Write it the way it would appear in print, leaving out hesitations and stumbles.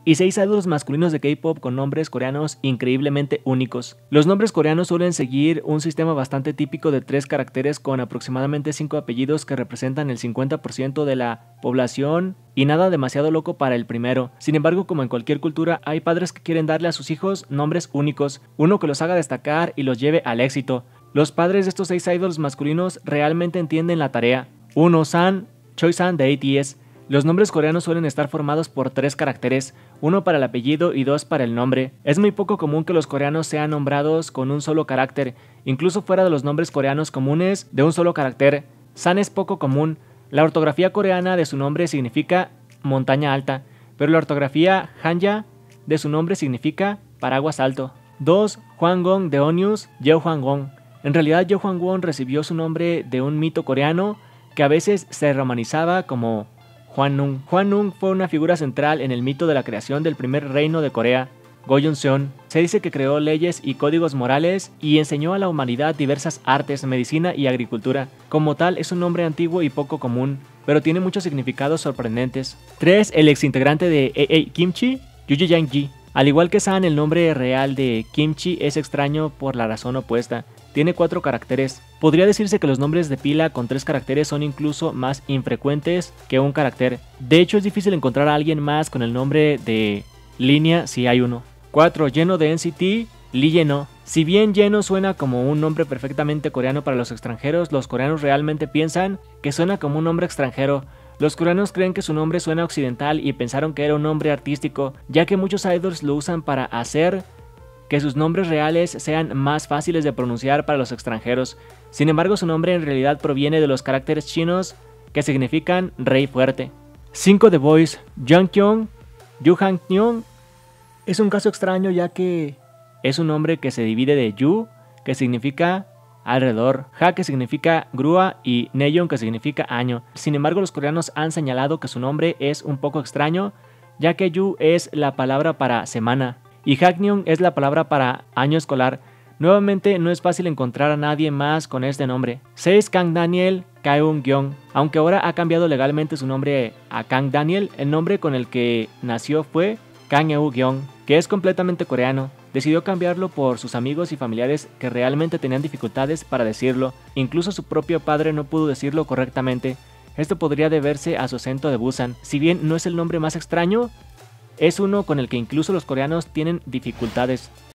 y 6 idols masculinos de K-pop con nombres coreanos increíblemente únicos. Los nombres coreanos suelen seguir un sistema bastante típico de 3 caracteres con aproximadamente 5 apellidos que representan el 50% de la población y nada demasiado loco para el primero. Sin embargo, como en cualquier cultura, hay padres que quieren darle a sus hijos nombres únicos, uno que los haga destacar y los lleve al éxito. Los padres de estos 6 idols masculinos realmente entienden la tarea. 1. San, Choi-san de ATS. Los nombres coreanos suelen estar formados por 3 caracteres, uno para el apellido y 2 para el nombre. Es muy poco común que los coreanos sean nombrados con un solo carácter, incluso fuera de los nombres coreanos comunes de un solo carácter. San es poco común. La ortografía coreana de su nombre significa montaña alta, pero la ortografía hanja de su nombre significa paraguas alto. 2. Hwangwon de Onius, Yeo Hwangwon. En realidad Yeo Hwangwon recibió su nombre de un mito coreano que a veces se romanizaba como Hwannung. Hwannung fue una figura central en el mito de la creación del primer reino de Corea, Goryeo-seon. Se dice que creó leyes y códigos morales y enseñó a la humanidad diversas artes, medicina y agricultura. Como tal, es un nombre antiguo y poco común, pero tiene muchos significados sorprendentes. 3. El exintegrante de AA Kimchi, Yoo Jae-ji. Al igual que San, el nombre real de Kimchi es extraño por la razón opuesta. Tiene 4 caracteres. Podría decirse que los nombres de pila con 3 caracteres son incluso más infrecuentes que un carácter. De hecho, es difícil encontrar a alguien más con el nombre de línea si hay uno. 4. Lleno de NCT, Lee Yeno. Si bien Yeno suena como un nombre perfectamente coreano para los extranjeros, los coreanos realmente piensan que suena como un nombre extranjero. Los coreanos creen que su nombre suena occidental y pensaron que era un nombre artístico, ya que muchos idols lo usan para hacer que sus nombres reales sean más fáciles de pronunciar para los extranjeros. Sin embargo, su nombre en realidad proviene de los caracteres chinos que significan rey fuerte. 5. The Voice, Jungkyung, Yu Han-kyung. Es un caso extraño ya que es un nombre que se divide de Yu, que significa alrededor, Ha, que significa grúa, y Nayeon, que significa año. Sin embargo, los coreanos han señalado que su nombre es un poco extraño, ya que Yu es la palabra para semana y Haknyung es la palabra para año escolar. Nuevamente, no es fácil encontrar a nadie más con este nombre. 6. Kang Daniel Kaeun-gyeong. Aunque ahora ha cambiado legalmente su nombre a Kang Daniel, el nombre con el que nació fue Kang Eun-gyeong, que es completamente coreano. Decidió cambiarlo por sus amigos y familiares que realmente tenían dificultades para decirlo. Incluso su propio padre no pudo decirlo correctamente. Esto podría deberse a su acento de Busan. Si bien no es el nombre más extraño, es uno con el que incluso los coreanos tienen dificultades.